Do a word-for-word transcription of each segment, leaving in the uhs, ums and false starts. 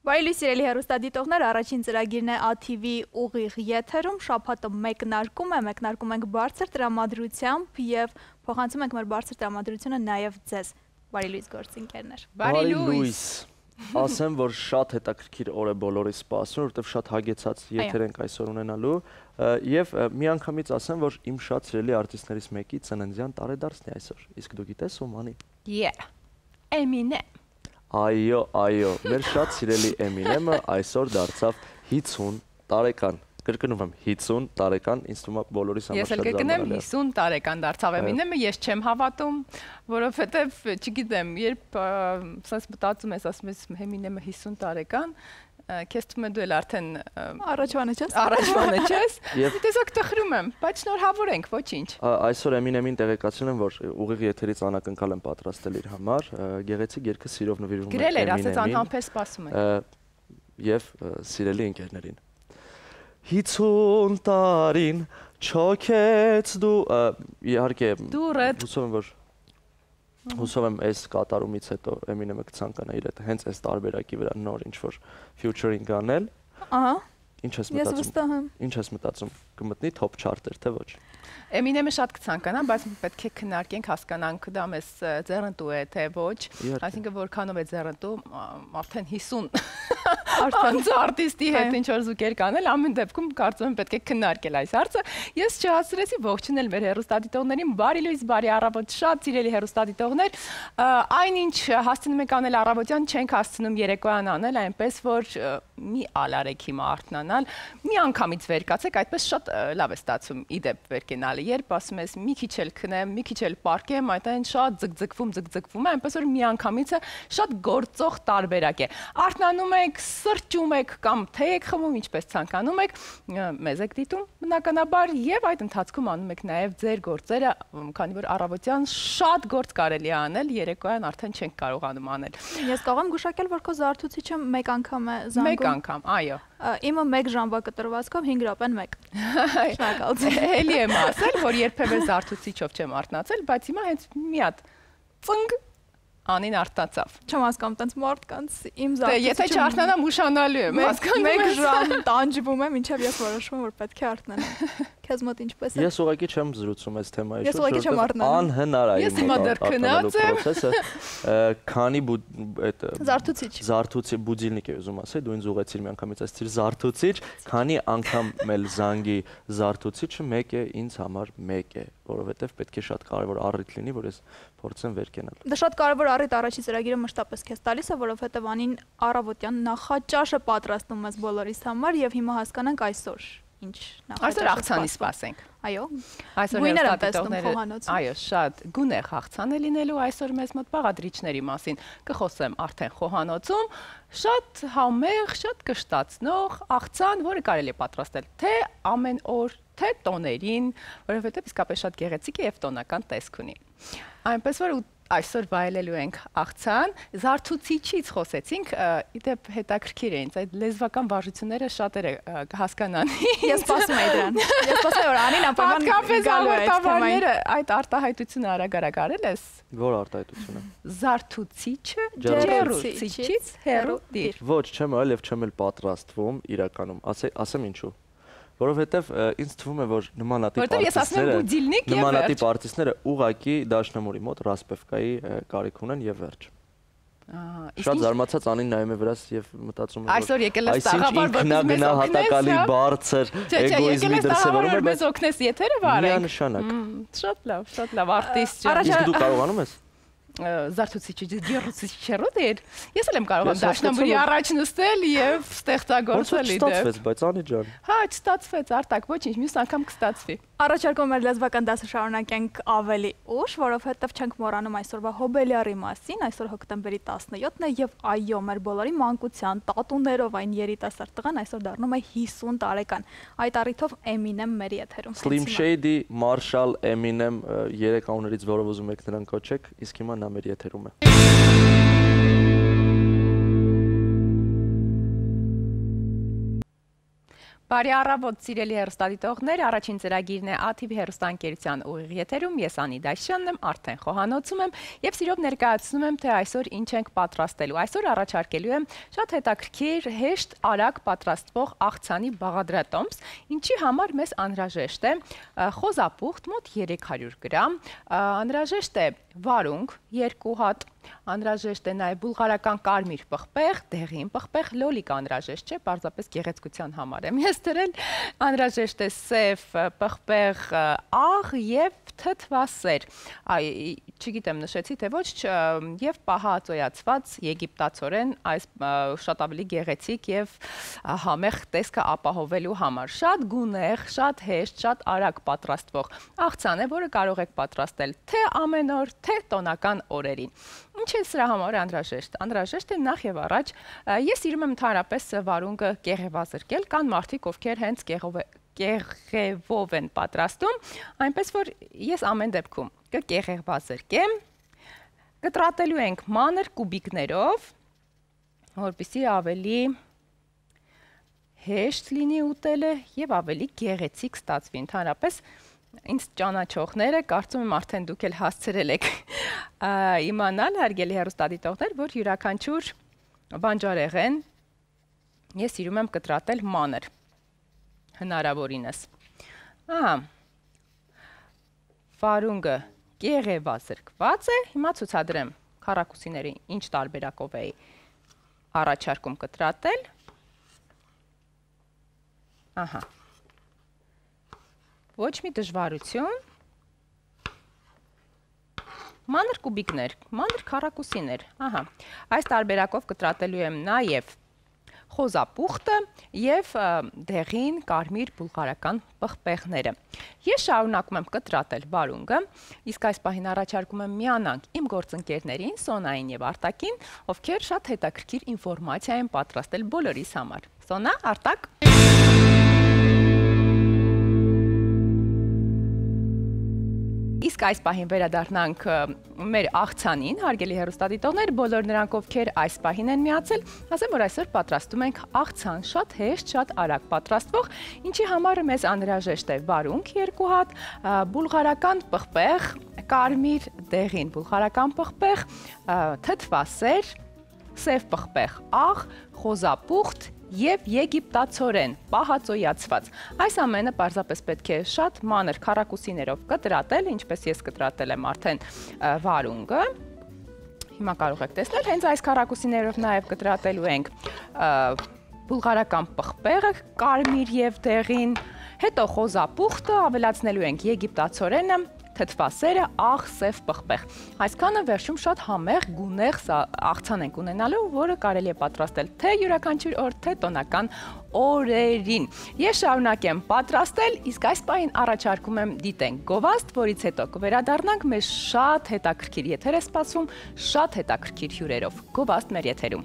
Բարի լույս սիրելի հեռուստադիտողներ, առաջին ծրագիրն է A T V ուղիղ եթերում, շաբաթը մեկնարկում է, մեկնարկում ենք բարձր տրամադրությամբ եւ փոխանցում ենք մեր բարձր տրամադրությունը նաեւ ձեզ։ Բարի լույս գործընկերներ։ Բարի լույս։ Ասեմ, որ շատ հետաքրքիր օր է բոլորի սպասում, որովհետեւ շատ հագեցած եթեր ենք այսօր ունենալու եւ միանգամից ասեմ, որ իմ շատ սիրելի արտիստներից մեկի ծննդյան տարեդարձն է այսօր։ Իսկ դու գիտես ում անի։ Yeah, Eminem։ Այո, այո, մեր շատ սիրելի Eminem-ը այսօր դարձավ հիսուն տարեկան։ Կրկնում եմ, հիսուն տարեկան, ինձ թվում է բոլորիս համար շատ զարմանալի է։ Ես էլ կգնեմ հիսուն տարեկան դարձավ Eminem-ը, ես չեմ հավատում, որովհետև, չգիտեմ, երբ ասես մտածում ես, ասում ես Eminem-ը հիսուն տարեկան, քեզ թվում է դու էլ արդեն առաջվանը չես։ Առաջվանը չես։ Տեսակ տխրում եմ, բայց շնորհավորենք, ոչինչ։ Այսօր Eminem-ին տեղեկացրել եմ, որ ուղիղ եթերից անակնկալ եմ պատրաստել իր համար, գեղեցիկ երգը սիրով նվիրվում եմ Գրել էր, ասեց անհամբեր սպասում եմ։ Եվ սիրելի ընկերներին։ Հիսուն տարին չոքեց դու, իհարկե, հուսով եմ, որ Հուսով եմ այս կատարումից հետո Eminem-ը կցանկանա իր հետ հենց այս տարբերակի վրա նոր ինչ-որ featuring անել։ Ահա։ Ինչ ես Ես վստահ եմ։ Ինչ ես մտածում, կմտնի top chart-եր, թե ոչ։ Eminem-ը շատ կցանկանա, բայց պետք է քննարկենք, հասկանանք դա մեզ ձեռնտու է, թե ոչ, այսինքն որքանով է ձեռնտու, արդեն հիսուն անց արտիստի հետ ինչ որ զուգեր կանել, ամեն դեպքում կարծում եմ պետք է քննարկել այս հարցը։ Ես չհասցրեցի ողջունել մեր հեռուստադիտողներին, բարի լույս, բարի առավոտ, շատ սիրելի հեռուստադիտողներ, այնինչ հասցնում ենք անել առավոտյան, չենք հասցնում երեկոյան անել, այնպես որ մի ալարեք հիմա արթնանալ, մի անգամից վեր կացեք, այդպես շատ լավ է ստացվում իդեպ վեր կենալը, երբ ասում ես մի քիչ էլ քնեմ, մի քիչ էլ պարկեմ, այդտեղին շատ ձգձգվում, ձգձգվում է, այնպես որ մի անգամիցը շատ գործող տարբերակ է։ Արթնանում եք, սրճում եք կամ թե եք խմում, ինչպես ցանկանում եք, մեզ եք դիտում բնականաբար եւ այդ ընթացքում անում եք նաեւ ձեր գործերը, քանի որ առավոտյան շատ գործ կարելի է անել, երեկոյան արդեն չենք կարողանում անել։ Ես կարող եմ գուշակել, որ քո զարթուցիչը մեկ անգամ է զանգում։ Մեկ անգամ, այո։ Իմը մեկ ժամվա կտրվածքով հինգ րոպեն մեկ։ Շնորհակալություն։ Էլի եմ ասել, որ երբևէ զարթուցիչով չեմ արթնացել, բայց հիմա հենց մի հատ ծնգ անին արթնացավ։ Չեմ հասկանում, տենց մարդկանց իմ զարթուցիչը։ Եթե չարթնանամ ուշանալու եմ, հասկանում մեկ ժամ տանջվում եմ, ինչեւ ես որոշում եմ, որ պետք է արթնանամ։ Քեզ մոտ ինչպես է։ Ես ուղղակի չեմ զրուցում այս թեմայի շուրջ, որովհետեւ անհնար է Ես հիմա դեռ քնած եմ։ Քանի այդ զարթուցիչ։ Զարթուցի բուդիլնիկ է ուզում ասել, դու ինձ ուղեցիր մի անգամից այսցիր զարթուցիչ, քանի անգամ էլ զանգի զարթուցիչը մեկ է, ինձ համար մեկ է, որովհետեւ պետք է շատ կարևոր առիթ լինի, որ ես փորձեմ վեր կենալ։ Դա շատ կարևոր առիթ առաջի ծրագիրը մշտապես քեզ տալիս է, որովհետեւ անին առավոտյան նախաճաշը պատրաստում ես բոլորիս համար եւ հիմա հասկանանք այսօր ինչ նախաճաշ։ Այսօր աղցանի սպասենք։ Այո։ Այսօր գույներ եմ տեսնում խոհանոցում։ Այո, շատ գունեղ աղցան է լինելու այսօր մեզ մոտ բաղադրիչների մասին կխոսեմ արդեն խոհանոցում, շատ համեղ, շատ կշտացնող աղցան, որը կարելի է պատրաստել թե ամեն օր, թե տոներին, որովհետև իսկապես շատ գեղեցիկ է եւ տոնական տեսք ունի։ Այնպես որ այսօր վայելելու ենք աղցան, զարթուցիչից խոսեցինք, իդեպ հետաքրքիր է ինձ, այդ լեզվական վարժությունները շատերը կհասկանան։ Ես սպասում եմ դրան։ Ես սպասում եմ, որ անին անպայման գալու է այդ թեմային։ Այդ արտահայտությունը արագ-արագ արել ես։ Որ արտահայտությունը։ Զարթուցիչը ջեռուցիչից հեռու դիր։ Ոչ, չեմ արել եւ չեմ էլ պատրաստվում իրականում, ասեմ ինչու։ Որովհետև ինձ թվում է, որ նմանատիպ արտիստները, նմանատիպ արտիստները ուղղակի դաշնամուրի մոտ Ռասպևկայի կարիք ունեն եւ վերջ։ Շատ զարմացած անին նայում է վրաս եւ մտածում է, այսօր եկել ես տաղավար, որ մեզ հատակալի բարձր էգոիզմի դրսևորում է, մեզ օգնես եթերը վարենք։ Միանշանակ։ Շատ լավ, շատ լավ արտիստ։ Իսկ դու կարողանում ես Զարթուցիչը ջեռուցիչը դեր։ Ես էլ եմ կարող դաշնամուրի առաջ նստել եւ ստեղծագործել իդեպ։ Ստացվեց, բայց անի ջան։ Հա, չստացվեց, արտակ, ոչինչ, մյուս անգամ կստացվի։ Առաջարկում մեր լեզվական դասը շարունակենք ավելի ուշ, որովհետև չենք մոռանում այսօրվա հոբելյարի մասին, այսօր հոկտեմբերի տասնյոթն է եւ այո, մեր բոլորի մանկության տատուներով այն երիտասարդ տղան այսօր դառնում է հիսուն տարեկան։ Այդ առիթով Eminem մեր եթերում։ Slim Shady, Marshall, Eminem երեք անուններից որով ուզում եք նրան կոչեք, իսկ հիմա նա մեր եթերում է։ Բարի առավոտ, սիրելի հեռուստադիտողներ, առաջին ծրագիրն է ա թի վի հեռուստաընկերության ուղիղ եթերում, ես Անի Դաշյանն եմ, արդեն խոհանոցում եմ եւ սիրով ներկայացնում եմ, թե այսօր ինչ ենք պատրաստելու։ Այսօր առաջարկելու եմ շատ հետաքրքիր, հեշտ, արագ պատրաստվող աղցանի բաղադրատոմս, ինչի համար մեզ անհրաժեշտ է խոզապուխտ մոտ երեք հարյուր գրամ, անհրաժեշտ է վարունգ երկու հատ, անհրաժեշտ է նաև բուլղարական կարմիր պղպեղ, դեղին պղպեղ, լոլիկ անհրաժեշտ չէ, պարզապես գեղեցկության համար եմ ես դրել, անհրաժեշտ է սև պղպեղ աղ եւ թթվասեր, չգիտեմ նշեցի թե ոչ, եւ պահածոյացված եգիպտացորեն, այս շատ ավելի գեղեցիկ եւ համեղ տեսքը ապահովելու համար, շատ գունեղ, շատ հեշտ, շատ արագ պատրաստվող աղցան է, որը կարող եք պատրաստել թե ամեն օր, թե տոնական օրերին։ Ինչ է սրա համար անհրաժեշտ։ Անհրաժեշտ է նախ եւ առաջ, ես սիրում եմ ընդհանրապես վարունգը կեղևազրկել, կան մարդիկ, ովքեր հենց կեղևով են պատրաստում, այնպես որ ես ամեն դեպքում կկեղևազրկեմ, կտրատելու ենք մանր կուբիկներով, որպեսզի ավելի հեշտ լինի ուտելը եւ ավելի գեղեցիկ ստացվի։ Ընդհանրապես ինձ ճանաչողները, կարծում եմ արդեն դուք էլ հասցրել եք իմանալ, հարգելի հեռուստադիտողներ, որ յուրաքանչյուր բանջարեղեն ես սիրում եմ կտրատել մանր, հնարավորինս։ Ահա, վարունգը կեղևազրկված է, հիմա ցուցադրեմ քառակուսիների ինչ տարբերակով էի առաջարկում կտրատել։ Ահա, ոչ մի դժվարություն, մանր կուբիկներ, մանր քառակուսիներ, ահա, այս տարբերակով կտրատելու եմ նաև խոզապուխտը և դեղին կարմիր բուլղարական պղպեղները։ Ես շարունակում եմ կտրատել վարունգը, իսկ այս պահին առաջարկում եմ միանանք իմ գործընկերներին, Սոնային և Արտակին, ովքեր շատ հետաքրքիր ինֆորմացիա են պատրաստել բոլորիս համար։ Սոնա, Արտակ։ Իսկ այս պահին վերադառնանք մեր աղցանին, հարգելի հեռուստադիտողներ, բոլոր նրանք, ովքեր այս պահին են միացել, ասեմ, որ այսօր պատրաստում ենք աղցան, շատ հեշտ, շատ արագ պատրաստվող, ինչի համար մեզ անհրաժեշտ է վարունգ երկու հատ, բուլղարական պղպեղ, կարմիր դեղին բուլղարական պղպեղ, թթվասեր, սև պղպեղ աղ, խոզապուխտ և եգիպտացորեն, պահածոյացված։ Այս ամենը պարզապես պետք է շատ մանր քառակուսիներով կտրատել, ինչպես ես կտրատել եմ արդեն վարունգը։ Հիմա կարող եք տեսնել, հենց այս քառակուսիներով նաև կտրատելու ենք բուլղարական պղպեղը, կարմիր և դեղին, հետո խոզապուխտը, ավելացնելու ենք եգիպտացորենը, թթվասերը, աղ, սև պղպեղ։ Այսքանը վերջում շատ համեղ, գունեղ աղցան ենք ունենալու, որը կարելի է պատրաստել թե յուրաքանչյուր օր, թե տոնական օրերին։ Ես շարունակեմ պատրաստել, իսկ այս պահին առաջարկում եմ դիտենք գովազդ, որից հետո կվերադառնանք մեր շատ հետաքրքիր եթեր է սպասում, շատ հետաքրքիր հյուրերով։ Գովազդ մեր եթերում։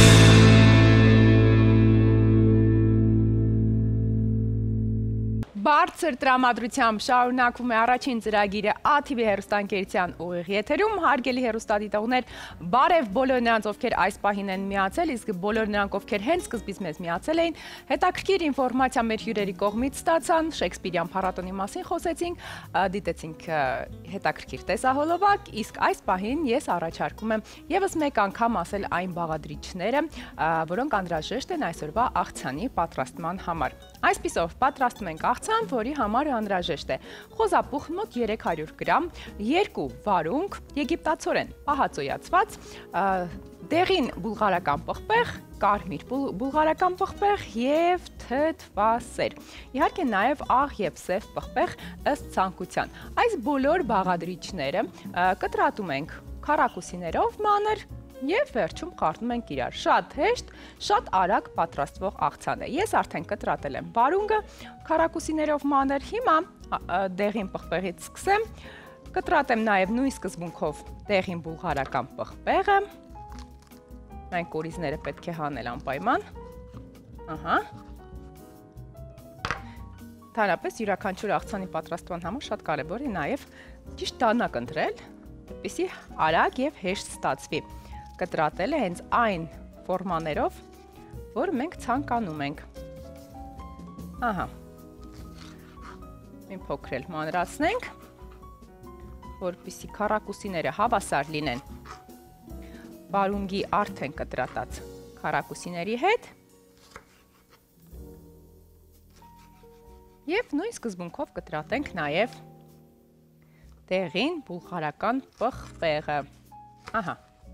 Բարձր տրամադրությամբ շարունակվում է առաջին ծրագիրը ա թի վի հեռուստաընկերության ուղիղ եթերում, հարգելի հեռուստադիտողներ, բարև բոլոր նրանց, ովքեր այս պահին են միացել, իսկ բոլոր նրանք, ովքեր հենց սկզբից մեզ միացել էին, հետաքրքիր ինֆորմացիա մեր հյուրերի կողմից ստացան, Շեքսպիրյան փառատոնի մասին խոսեցինք, դիտեցինք հետաքրքիր տեսահոլովակ, իսկ այս պահին ես առաջարկում եմ ևս մեկ անգամ ասել այն բաղադրիչները, որոնք անհրաժեշտ են այսօրվա աղցանի պատրաստման համար։ Այսպիսով պատրաստում ենք աղցան, որի համար անհրաժեշտ է խոզապուխտ մոտ երեք հարյուր գրամ, երկու վարունգ, եգիպտացորեն պահածոյացված, դեղին բուլղարական պղպեղ, կարմիր բուլղարական պղպեղ և թթվասեր։ Իհարկե նաև աղ և սև պղպեղ ըստ ցանկության։ Այս բոլոր բաղադրիչները կտրատում ենք քառակուսիներով մանր և վերջում խառնում ենք իրար։ Շատ հեշտ, շատ արագ պատրաստվող աղցան է։ Ես արդեն կտրատել եմ վարունգը քառակուսիներով մանր, հիմա դեղին պղպեղից սկսեմ, կտրատեմ նաև նույն սկզբունքով դեղին բուլղարական պղպեղը, մենք կորիզները պետք է հանել անպայման, ահա, ընդհանրապես յուրաքանչյուր աղցանի պատրաստման համար շատ կարևոր է նաև ճիշտ դանակ ընտրել, որպեսզի արագ և հեշտ ստացվի։ Կտրատել է հենց այն ֆորմաներով, որ մենք ցանկանում ենք։ Ահա։ Մի փոքր էլ մանրացնենք, որպեսզի քառակուսիները հավասար լինեն վարունգի արդեն կտրատած քառակուսիների հետ։ Եվ նույն սկզբունքով կտրատենք նաև դեղին բուլղարական պղպեղը։ Ահա։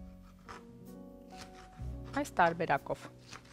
Այս տարբերակով։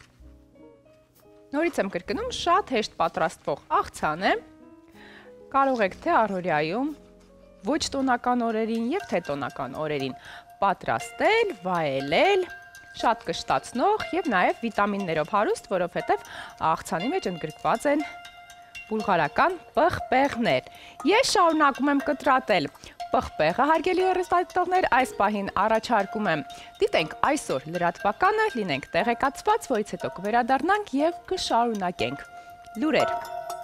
Նորից եմ կրկնում, շատ հեշտ պատրաստվող աղցան է։ Կարող եք թե առօրյայում, ոչ տոնական օրերին և թե տոնական օրերին պատրաստել, վայելել, շատ կշտացնող և նաև վիտամիններով հարուստ, որովհետև աղցանի մեջ ընդգրկված են բուլղարական պղպեղներ։ Ես շարունակում եմ կտրատել պղպեղը, հարգելի հեռուստադիտողներ, այս պահին առաջարկում եմ դիտենք այսօր լրատվականը, լինենք տեղեկացված, որից հետո կվերադառնանք և կշարունակենք լուրեր։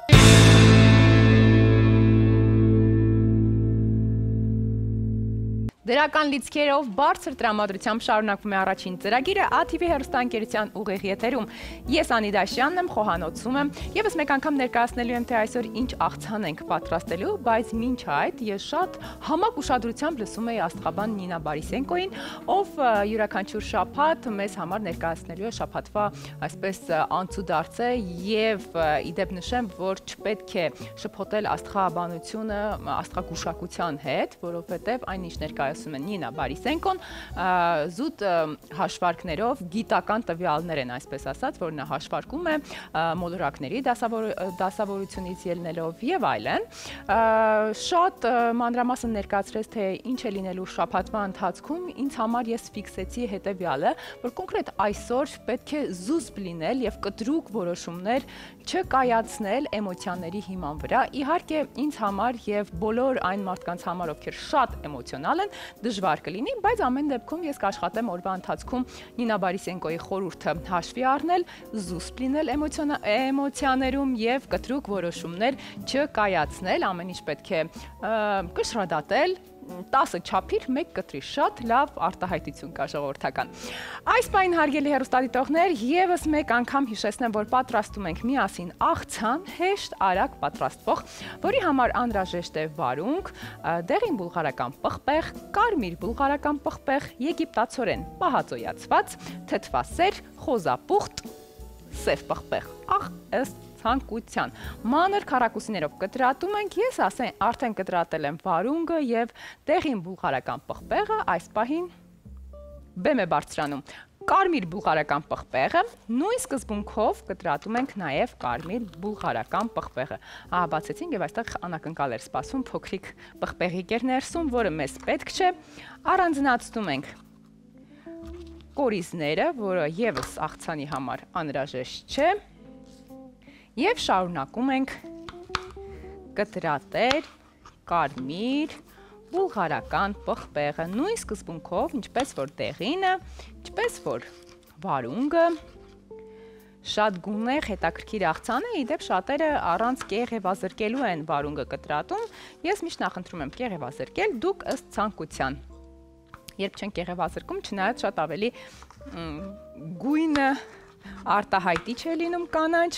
Դրական լիցքերով բարձր տրամադրությամբ շարունակվում է առաջին ծրագիրը ա թի վի հեռուստաընկերության ուղիղ եթերում։ Ես Անի Դաշյանն եմ, խոհանոցում եմ, եւս մեկ անգամ ներկայացնելու եմ, թե այսօր ինչ աղցան ենք պատրաստելու, բայց մինչ այդ ես շատ համակ ուշադրությամբ լսում էի աստղաբան Նինա Բարիսենկոին, ով յուրաքանչյուր շաբաթ մեզ համար ներկայացնելու է շաբաթվա այսպես անցուդարձ է եւ իդեպ նշեմ, որ չպետք է շփոթել աստղաբանությունը աստղագուշակության հետ, որովհետեւ այն ինչ ներկայացնում Նինա Բարիսենկոն զուտ հաշվարկներով գիտական տվյալներ են, այսպես ասած, որ նա հաշվարկում է մոլորակների դասավորությունից ելնելով եւ այլն։ Շատ մանրամասն ներկայացրեց, թե ինչ է լինելու շաբաթվա ընթացքում, ինձ համար ես ֆիքսեցի հետեւյալը, որ կոնկրետ այսօր պետք է զուսպ լինել եւ կտրուկ որոշումներ չկայացնել էմոցիաների հիման վրա։ Իհարկե, ինձ համար եւ բոլոր այն մարդկանց համար, ովքեր շատ էմոցիոնալ են, դժվար կլինի, բայց ամեն դեպքում ես կաշխատեմ օրվա ընթացքում Նինա Բարիսենկոյի խորհուրդը հաշվի առնել, զուսպ լինել էմոցիաներում եւ կտրուկ որոշումներ չկայացնել, ամեն ինչ պետք է կշռադատել, տասը չափիր, մեկ կտրի, շատ լավ արտահայտություն կա ժողովրդական։ Այս պահին հարգելի հեռուստադիտողներ, եւս մեկ անգամ հիշեցնեմ, որ պատրաստում ենք միասին աղցան, հեշտ, արագ պատրաստվող, որի համար անհրաժեշտ է վարունգ, դեղին բուլղարական պղպեղ, կարմիր բուլղարական պղպեղ, եգիպտացորեն պահածոյացված, թթվասեր, խոզապուխտ, սև պղպեղ, աղ ըստ ցանկության։ Մանր քառակուսիներով կտրատում ենք, ես ասեն արդեն կտրատել եմ վարունգը եւ դեղին բուլղարական պղպեղը, այս պահին բեմ է բարձրանում։ Կարմիր բուլղարական պղպեղը, նույն սկզբունքով կտրատում ենք նաև կարմիր բուլղարական պղպեղը։ Ահա բացեցինք եւ այստեղ անակնկալ էր սպասվում փոքրիկ պղպեղիկ էր ներսում, որը մեզ պետք չէ։ Առանձնացնում ենք կորիզները, որը եւս աղցանի համար անհրաժեշտ չէ։ Եվ շարունակում ենք կտրատել կարմիր բուլղարական պղպեղը, նույն սկզբունքով, ինչպես որ դեղինը, ինչպես որ վարունգը, շատ գունեղ հետաքրքիր աղցան է, իդեպ շատերը առանց կեղևազրկելու են վարունգը կտրատում, ես միշտ նախընտրում եմ կեղևազրկել, դուք ըստ ցանկության։ Երբ չեն կեղևազրկում, չնայած շատ ավելի գույնը արտահայտիչ է լինում կանաչ,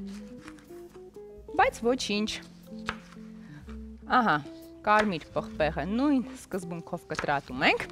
բայց ոչինչ։ Ահա, կարմիր պղպեղը նույն սկզբունքով կտրատում ենք։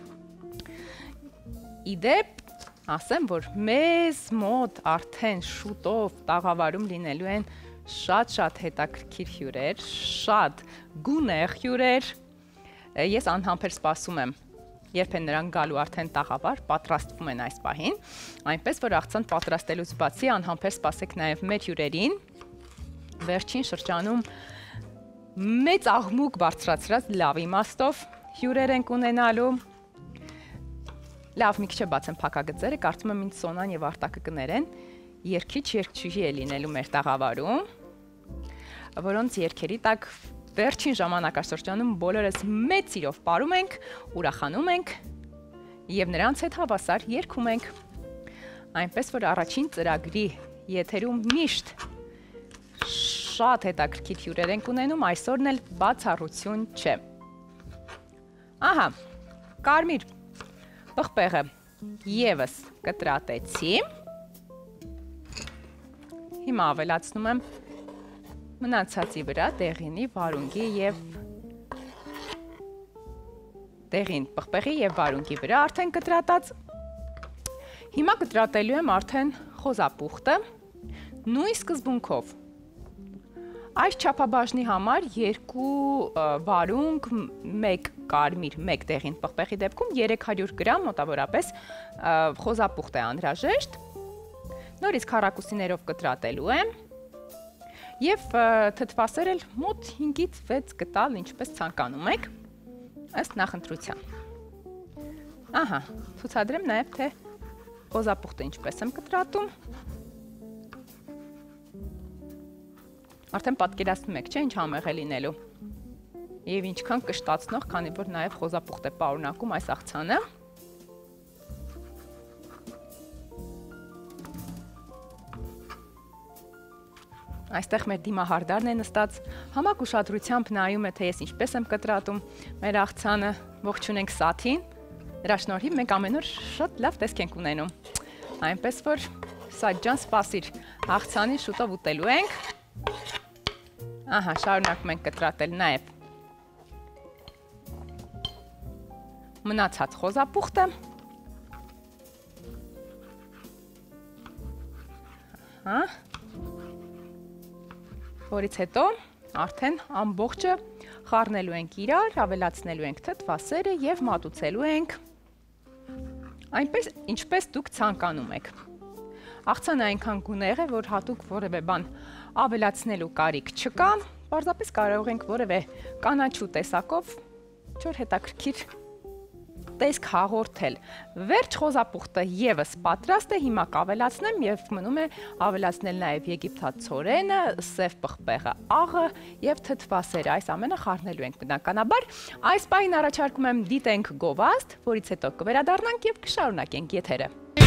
Իդեպ, ասեմ, որ մեզ մոտ արդեն շուտով տաղավարում լինելու են շատ-շատ հետաքրքիր հյուրեր, շատ գունեղ հյուրեր։ Ես անհամբեր սպասում եմ, երբ են նրանք գալու արդեն տաղավար, պատրաստվում են այս պահին, այնպես որ աղցան պատրաստելուց բացի անհամբեր սպասեք նաև մեր հյուրերին։ Վերջին շրջանում մեծ աղմուկ բարձրացրած լավ իմաստով հյուրեր ենք ունենալու։ Լավ, մի քիչ բացեմ փակագծերը, կարծում եմ ինձ Սոնան եւ Արտակը կներեն, երգիչ երգչուհի է լինելու մեր տաղավարում, որոնց երգերի տակ վերջին ժամանակաշրջանում բոլորս մեծ սիրով ապարում ենք, ուրախանում ենք եւ նրանց հետ հավասար երգում ենք։ Այնպես որ առաջին ծրագրի եթերում միշտ շատ հետաքրքիր հյուրեր ենք ունենում, այսօրն էլ բացառություն չէ։ Ահա, կարմիր պղպեղը եւս կտրատեցի։ Հիմա ավելացնում եմ մնացածի վրա դեղինի, վարունգի եւ դեղին, պղպեղի եւ վարունգի վրա արդեն կտրատած։ Հիմա կտրատելու եմ արդեն խոզապուխտը նույն սկզբունքով։ Այս չափաբաժնի համար երկու վարունգ, մեկ կարմիր, մեկ դեղին պղպեղի դեպքում երեք հարյուր գրամ մոտավորապես խոզապուխտ է անհրաժեշտ։ Նորից քառակուսիներով կտրատելու եմ եւ թթվասեր էլ մոտ հինգից վեց կտալ, ինչպես ցանկանում եք, ըստ նախընտրության։ Ահա, ցուցադրեմ նաեւ թե խոզապուխտը ինչպես եմ կտրատում։ Արդեն պատկերացնում եք, չէ՞, ինչ համեղ է լինելու։ Եվ ինչքան կշտացնող, քանի որ նաև խոզապուխտ է պարունակում այս աղցանը։ Այստեղ մեր դիմահարդարն է նստած, համակ ուշադրությամբ նայում է, թե ես ինչպես եմ կտրատում մեր աղցանը, ողջունենք Սաթին։ Նրա շնորհիվ մենք ամեն օր շատ լավ տեսք ենք ունենում։ Այնպես որ Սաթ ջան, սպասիր, աղցանին շուտով ուտելու ենք։ Ահա, շարունակում ենք կտրատել նաև մնացած խոզապուխտը։ Ահա։ Որից հետո արդեն ամբողջը խառնելու ենք իրար, ավելացնելու ենք թթվասերը եւ մատուցելու ենք այնպես, ինչպես դուք ցանկանում եք։ Աղցանը այնքան գունեղ է, որ հատուկ որևէ բան ավելացնելու կարիք չկա, պարզապես կարող ենք որևէ կանաչու տեսակով ինչ-որ հետաքրքիր տեսք հաղորդել։ Վերջ խոզապուխտը եւս պատրաստ է, հիմա կավելացնեմ եւ մնում է ավելացնել նաեւ եգիպտացորենը, սև պղպեղը, աղը եւ թթվասերը։ Այս ամենը խառնելու ենք բնականաբար։ Այս պահին առաջարկում եմ դիտենք գովազդ, որից հետո կվերադառնանք եւ կշարունակենք եթերը։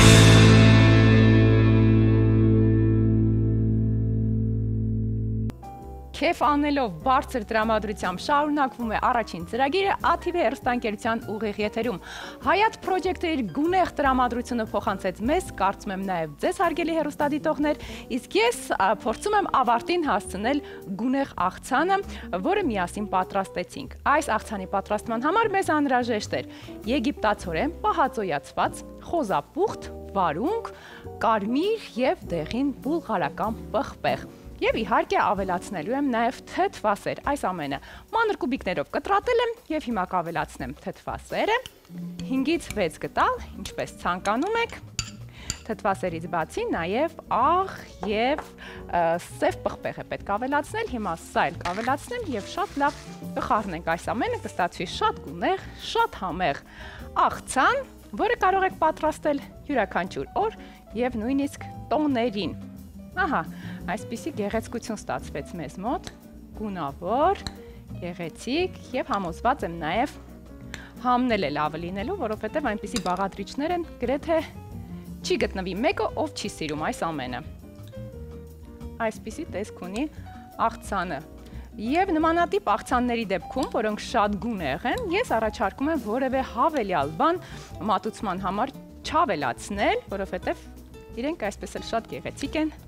Քեֆ անելով բարձր տրամադրությամբ շարունակվում է առաջին ծրագիրը ա թի վի հեռուստաընկերության ուղիղ եթերում։ Հայաց Project-ը իր գունեղ տրամադրությունը փոխանցեց մեզ, կարծում եմ նաև ձեզ հարգելի հեռուստադիտողներ, իսկ ես փորձում եմ ավարտին հասցնել գունեղ աղցանը, որը միասին պատրաստեցինք։ Այս աղցանի պատրաստման համար մեզ անհրաժեշտ էր եգիպտացորեն պահածոյացված խոզապուխտ, վարունգ, կարմիր եւ դեղին բուլղարական պղպեղ։ Եվ իհարկե ավելացնելու եմ նաև թթվասեր, այս ամենը մանր կուբիկներով կտրատել եմ եւ հիմա կավելացնեմ թթվասերը, հինգից վեց կտալ, ինչպես ցանկանում եք, թթվասերից բացի նաև աղ եւ սև պղպեղ է պետք ավելացնել, հիմա սա էլ կավելացնեմ եւ շատ լավ կխառնենք այս ամենը, կստացվի շատ գունեղ, շատ համեղ աղցան, որը կարող եք պատրաստել յուրաքանչյուր օր եւ նույնիսկ տոներին։ Ահա, այսպիսի գեղեցկություն ստացվեց մեզ մոտ, գունավոր, գեղեցիկ եւ համոզված եմ նաեւ համնել է լավը լինելու, որովհետեւ այնպիսի բաղադրիչներ են գրեթե չի գտնվի մեկը, ով չի սիրում այս ամենը։ Այսպիսի տեսք ունի աղցանը։ Եվ նմանատիպ աղցանների դեպքում, որոնք շատ գունեղ են, ես առաջարկում եմ որևէ հավելյալ բան մատուցման համար չավելացնել, որովհետեւ իրենք այսպես էլ շատ գեղեցիկ են։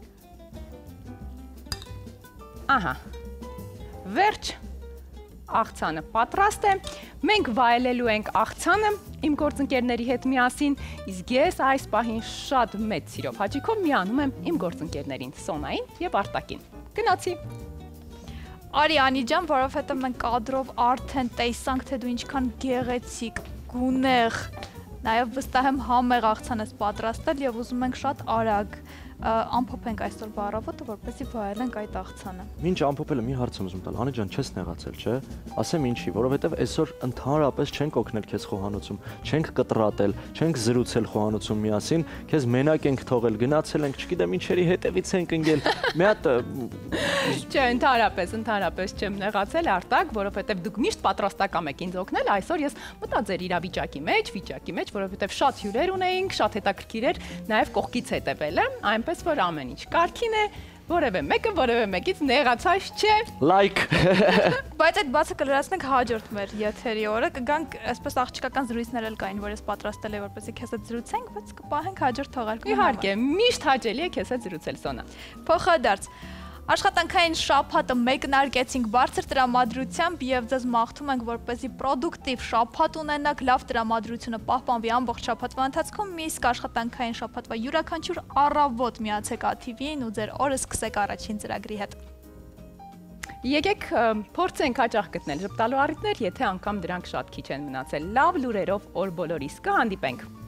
Ահա, վերջ աղցանը պատրաստ է, մենք վայելելու ենք աղցանը իմ գործընկերների հետ միասին, իսկ ես այս պահին շատ մեծ սիրով հաճիկով միանում եմ իմ գործընկերներին Սոնային եւ Արտակին։ Գնացի։ Արի Անի ջան, որովհետեւ մենք կադրով արդեն տեսանք, թե դու ինչքան գեղեցիկ, գունեղ, նաեւ վստահ եմ համեղ աղցան ես պատրաստել եւ ուզում ենք շատ արագ ամփոփենք այսօր բարավոտը, որպեսզի վայելենք այդ աղցանը։ Մինչ ամփոփելը մի հարց եմ ուզում տալ, Անի ջան, չես նեղացել, չէ՞։ Ասեմ ինչի, որովհետև այսօր ընդհանրապես չենք օգնել քեզ խոհանոցում, չենք կտրատել, չենք զրուցել խոհանոցում միասին, քեզ մենակ ենք թողել, գնացել ենք, չգիտեմ ինչերի հետևից ենք ընկել։ Մի հատ Չէ, ընդհանրապես, ընդհանրապես չեմ նեղացել Արտակ, որովհետև դուք միշտ պատրաստական եք ինձ օգնել, այսօր ես մտա ձեր իրավիճակի մեջ, վիճակի մեջ, որովհետև շատ հյուրեր ունեինք, շատ հետաքրքիր էր նաև կողքից հետևելը, այնպես որ ամեն ինչ կարգին է, որևէ մեկը որևէ մեկից նեղացած չէ։ Լայք։ Բայց այդ բացը կլրացնենք հաջորդ մեր եթերի օրը, կգանք այսպես աղջիկական զրույցներ էլ կային, որ ես պատրաստել եմ, որպեսզի քեզ հետ զրուցենք, բայց կպահենք հաջորդ թողարկումը։ Իհարկե, միշտ հաճելի է քեզ հետ զրուցել, Սոնա։ Փոխադարձ։ Աշխատանքային շաբաթը մեկնարկեցինք բարձր տրամադրությամբ եւ ձեզ մաղթում ենք, որպեսզի պրոդուկտիվ շաբաթ ունենաք, լավ տրամադրությունը պահպանվի ամբողջ շաբաթվա ընթացքում, իսկ աշխատանքային շաբաթվա յուրաքանչյուր առավոտ միացեք ա թի վի-ին ու ձեր օրը սկսեք առաջին ծրագրի հետ։ Եկեք փորձենք հաճախ գտնել ժպտալու առիթներ, եթե անգամ դրանք շատ քիչ են մնացել։ Լավ լուրերով օր բոլորիս կհանդիպենք։